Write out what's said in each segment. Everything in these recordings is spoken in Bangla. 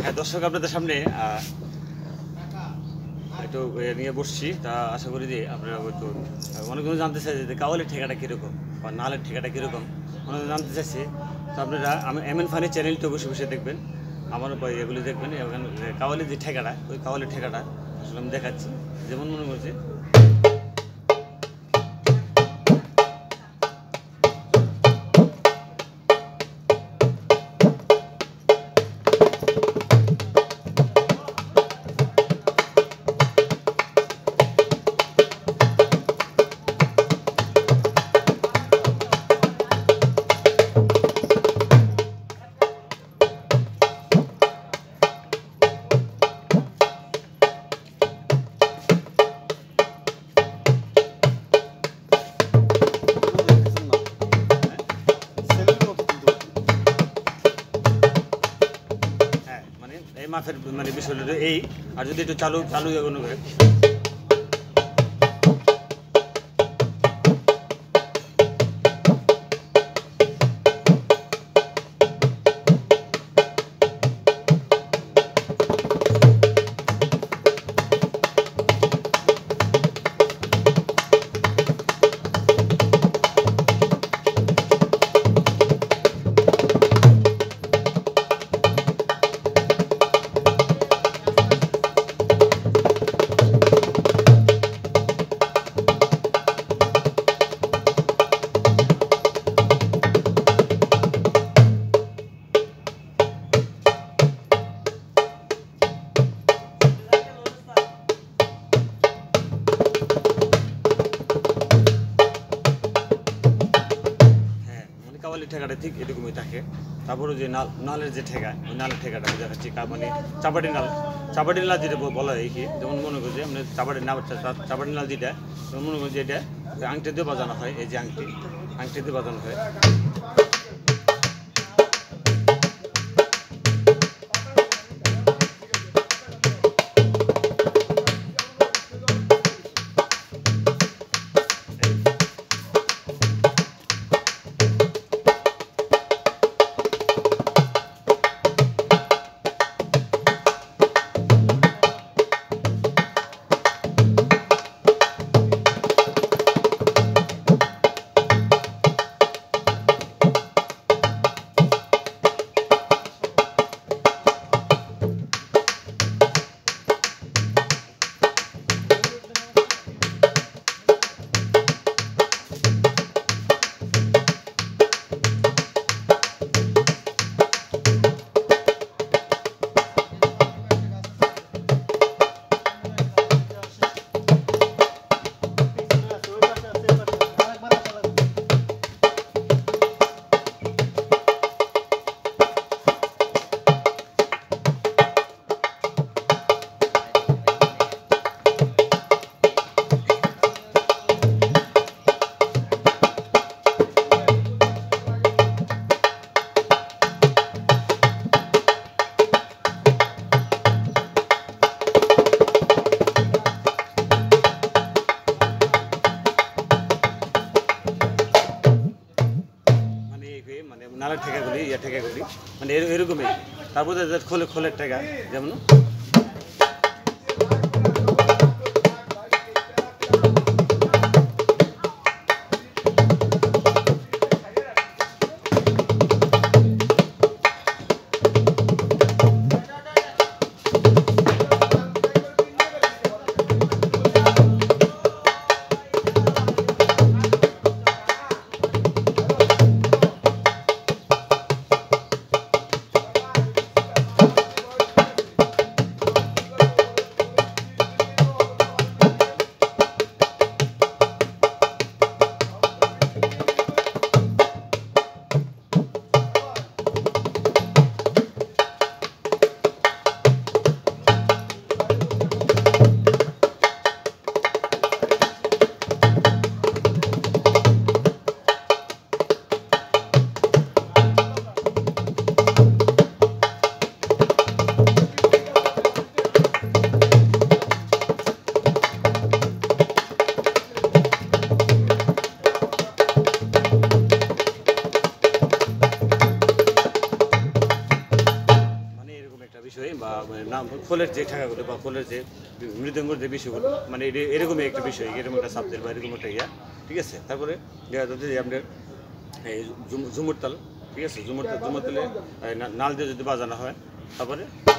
হ্যাঁ দর্শক আপনাদের সামনে একটু নিয়ে বসছি, তা আশা করি যে আপনারা একটু অনেকজন জানতে চাইছে যে কাওয়ালির ঠেকাটা কীরকম বা নালের ঠেকাটা কীরকম অনেকজন জানতে চাইছে। তো আপনারা এমএন ফানি চ্যানেলটা বসে বসে দেখবেন, আমার এগুলি দেখবেন। কাওয়ালির যে ঠেকাটা, ওই কাওয়ালির ঠেকাটা আসলে আমি দেখাচ্ছি। যেমন মনে করছে এই মাফের মানে বিষয়টা এই, আর যদি একটু চালু চালু এগোনো করে কাওয়ালির ঠেকাটা ঠিক এরকমই থাকে। তারপরে যে নালের যে ঠেকা, ওই নালের ঠেকাটা দেখাচ্ছি। মানে চাপাটি নাল যেটা বলা হয় কি, যেমন মনে করি যে মানে চাপাটি নাল যেটা, মনে করি যে এটা আংটি দিয়ে বাজানো হয়। এই যে আংটি দিয়ে বাজানো হয়। নালের ঠেকাগুলি ঠেকাগুলি মানে এরকমই। তারপরে খোলের ঠেকা যেমন খোলের যে ঠেকাগুলো বা খোলের যে মৃদঙ্গর যে বিষয়গুলো মানে এরকমই একটা বিষয়, এরকম একটা সাবজেক্ট বা এরকম একটা ইয়া, ঠিক আছে। তারপরে যদি আপনার এই ঝুমুর তাল, ঠিক আছে, ঝুমুর তালে নাল দিয়ে যদি বাজানো হয়, তারপরে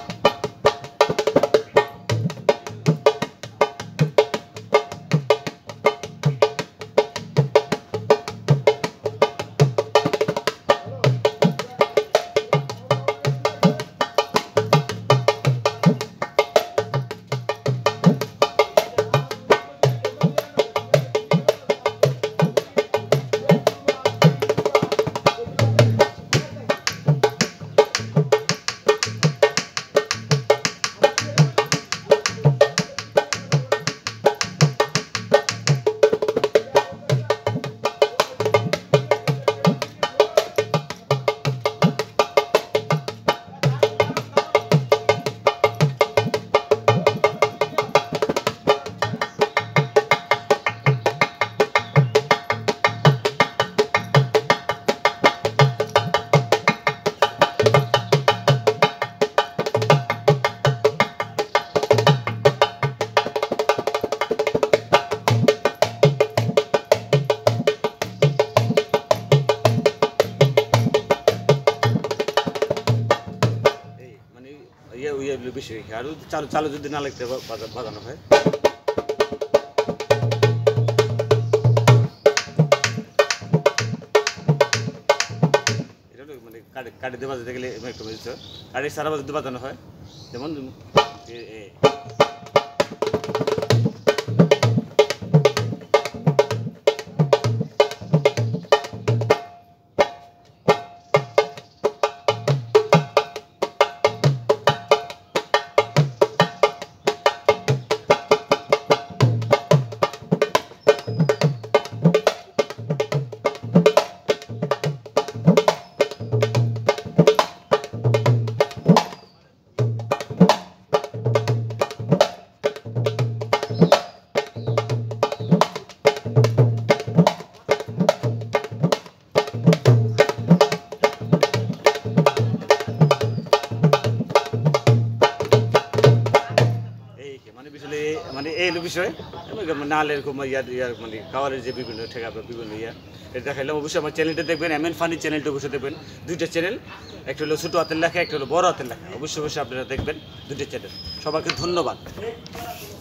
বিষয়। আর চালু চালু যদি না লাগতে বাজানো হয়, এটা মানে কাঠে দিয়ে বাজাতে গেলে একটু বুঝছো, কাঠের সারা বাজাতে বাজানো হয়, যেমন মানে এই বিষয় নাল এরকম ইয়ার মানে খাওয়ারের যে বিভিন্ন ঠেকা বা বিভিন্ন ইয়া এটা দেখাইলাম। অবশ্যই আমার চ্যানেলটা দেখবেন, এমএন ফানি চ্যানেলটা অবশ্যই দেখবেন। দুইটা চ্যানেল, একটা হলো ছোটো হাতের লেখা, একটা হলো বড় হাতের লেখা। অবশ্যই আপনারা দেখবেন দুইটা চ্যানেল। সবাইকে ধন্যবাদ।